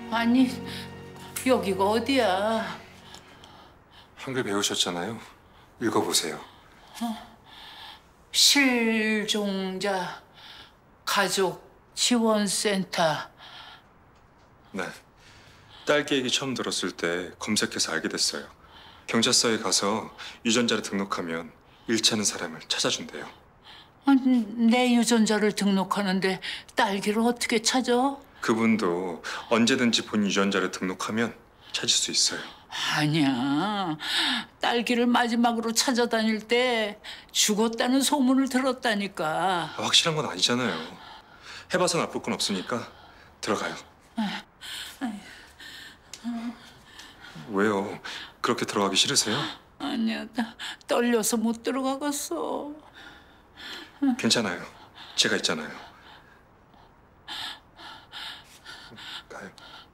아니, 여기가 어디야? 한글 배우셨잖아요. 읽어보세요. 실종자 가족 지원센터. 네. 딸기 얘기 처음 들었을 때 검색해서 알게 됐어요. 경찰서에 가서 유전자를 등록하면 잃지 않은 사람을 찾아준대요. 아니, 내 유전자를 등록하는데 딸기를 어떻게 찾아? 그분도 언제든지 본 유전자를 등록하면 찾을 수 있어요. 아니야. 딸기를 마지막으로 찾아다닐 때 죽었다는 소문을 들었다니까. 확실한 건 아니잖아요. 해봐서 나쁠 건 없으니까 들어가요. 왜요? 그렇게 들어가기 싫으세요? 아니야, 나 떨려서 못 들어가겠어. 괜찮아요. 제가 있잖아요. 가요.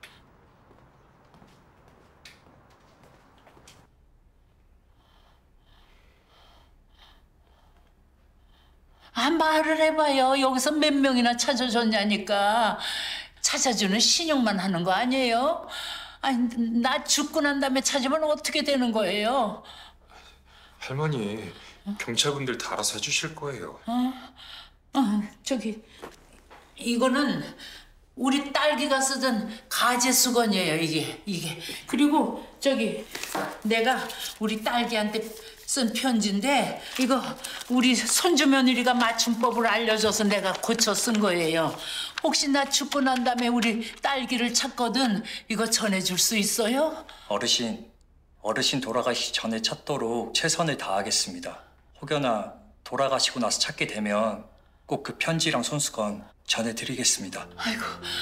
아, 말을 해봐요. 여기서 몇 명이나 찾아줬냐니까. 찾아주는 신용만 하는 거 아니에요? 아니, 나 죽고 난 다음에 찾으면 어떻게 되는 거예요? 할머니, 경찰분들 다 알아서 해주실 거예요. 저기, 이거는 우리 딸기가 쓰던 가재 수건이에요, 이게. 그리고 저기, 내가 우리 딸기한테 쓴 편지인데, 이거 우리 손주 며느리가 맞춤법을 알려줘서 내가 고쳐 쓴 거예요. 혹시 나 죽고 난 다음에 우리 딸기를 찾거든, 이거 전해줄 수 있어요? 어르신 돌아가시기 전에 찾도록 최선을 다하겠습니다. 혹여나 돌아가시고 나서 찾게 되면 꼭 그 편지랑 손수건 전해드리겠습니다. 아이고,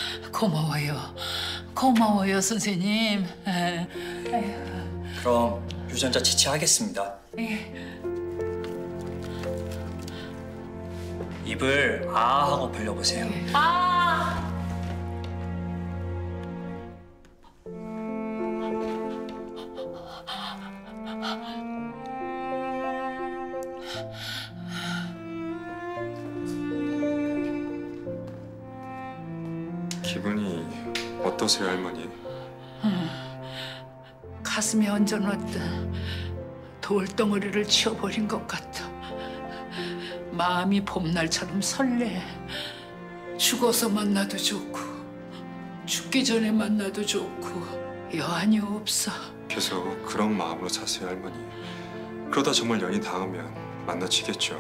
고마워요, 선생님. 아이고. 그럼 유전자 채취하겠습니다. 입을 아 하고 벌려보세요. 아! 기분이 어떠세요, 할머니? 가슴이 얹어놓던 돌덩어리를 치워버린 것 같아. 마음이 봄날처럼 설레. 죽어서 만나도 좋고 죽기 전에 만나도 좋고 여한이 없어. 계속 그런 마음으로 사세요, 할머니. 그러다 정말 연이 닿으면 만나치겠죠.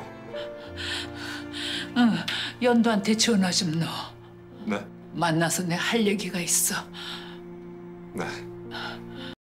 응, 연두한테 전화 좀 넣어. 네? 만나서 내 할 얘기가 있어. 네.